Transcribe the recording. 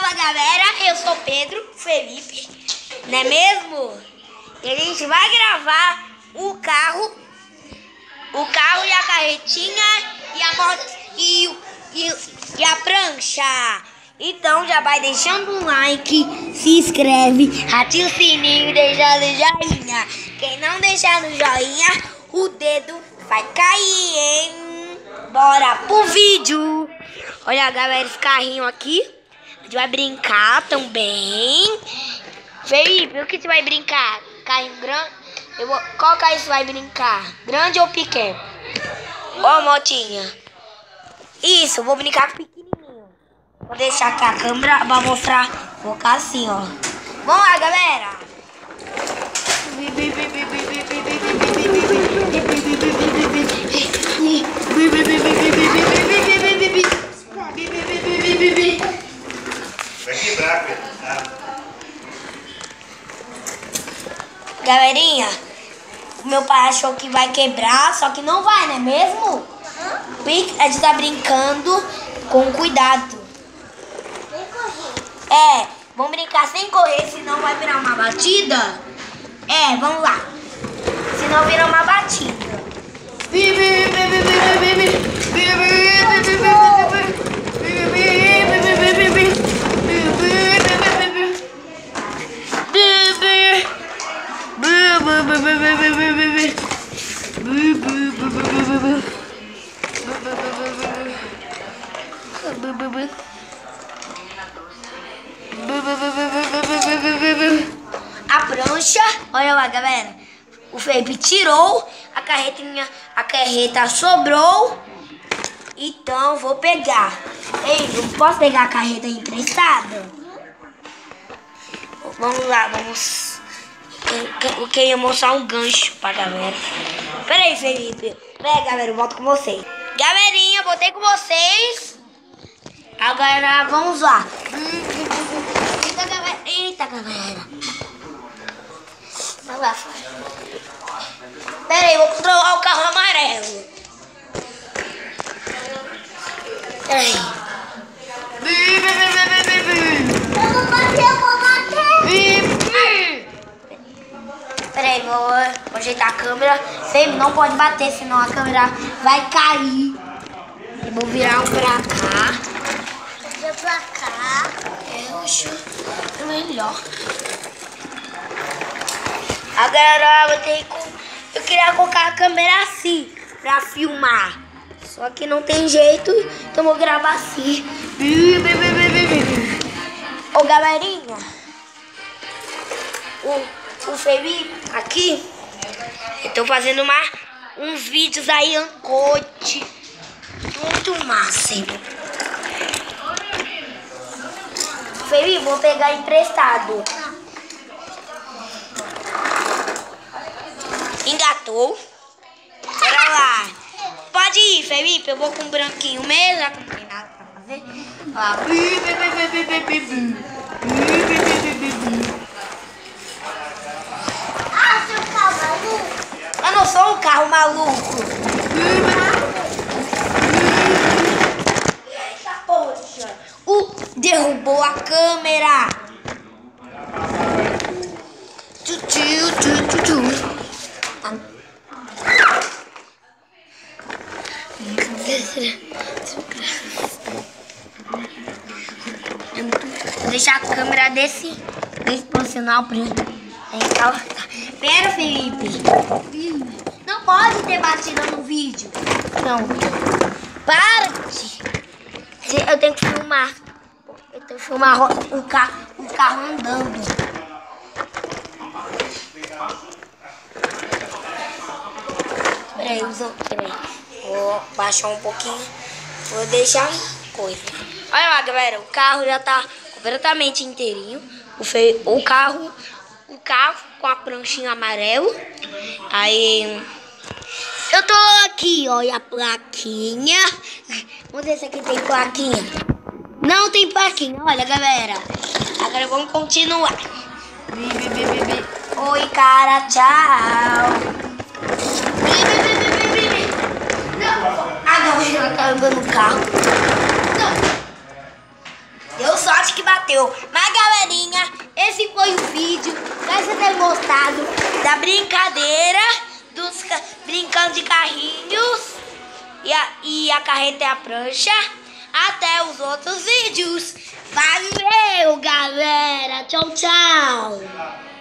Fala galera, eu sou Pedro Felipe, não é mesmo? E a gente vai gravar o carro e a carretinha e a moto e a prancha. Então já vai deixando um like, se inscreve, ativa o sininho e deixa no joinha. Quem não deixar no joinha, o dedo vai cair, hein? Bora pro vídeo. Olha galera, esse carrinho aqui. A gente vai brincar também. Felipe, o que você vai brincar? Carrinho grande? Qual carrinho você vai brincar? Grande ou pequeno? Ó, motinha. Isso, vou brincar com pequenininho. Vou deixar aqui a câmera pra mostrar. Vou ficar assim, ó. Vamos lá, galera. Vai quebrar, Pedro. Galerinha, o meu pai achou que vai quebrar, só que não vai, não é mesmo? A gente tá brincando com cuidado. Sem correr. Vamos brincar sem correr, senão vai virar uma batida. Vamos lá. Senão vira uma batida. A prancha, olha lá galera, o Felipe tirou, a carreta sobrou, então vou pegar. Ei, eu posso pegar a carreta emprestada? Vamos lá, vamos. Eu queria mostrar um gancho pra galera. Pera aí, Felipe. Pera, galera, eu volto com vocês. Galerinha, voltei com vocês. Agora vamos lá. Eita, galera. Vai lá. Pera aí, vou controlar o carro amarelo. Pera aí. Eu vou bater. Pera aí, vou ajeitar a câmera. Sempre não pode bater, senão a câmera vai cair. Eu vou virar um pra cá. Vou pra cá. Eu acho melhor. Agora eu queria colocar a câmera assim pra filmar. Só que não tem jeito, então eu vou gravar assim. Ô galerinha, o Felipe aqui, eu tô fazendo uns vídeos aí, ancote, muito massa, hein? Felipe, vou pegar emprestado. Engatou. Bora lá. Pode ir, Felipe, eu vou com o branquinho mesmo, já que não tem nada pra fazer. Seu carro maluco. Eu não sou um carro maluco. Eita, poxa. Derrubou a câmera. Vou deixar a câmera desse posicional pra gente. Pera, Felipe. Não pode ter batida no vídeo. Não. Para. Eu tenho que filmar. Eu tenho que filmar o carro andando. Peraí. Vou baixar um pouquinho. Vou deixar coisa. Olha lá, galera. O carro já tá completamente inteirinho. O carro com a pranchinha amarela. Aí eu tô aqui, olha a plaquinha. Vamos ver se aqui tem plaquinha. Não tem plaquinha, olha galera. Agora vamos continuar. Oi cara, tchau. A galera tá andando no carro. Deu sorte acho que bateu. Mas, galerinha, esse foi o vídeo. Espero que vocês tenham gostado da brincadeira brincando de carrinhos e a carreta e a prancha. Até os outros vídeos. Valeu, galera. Tchau, tchau.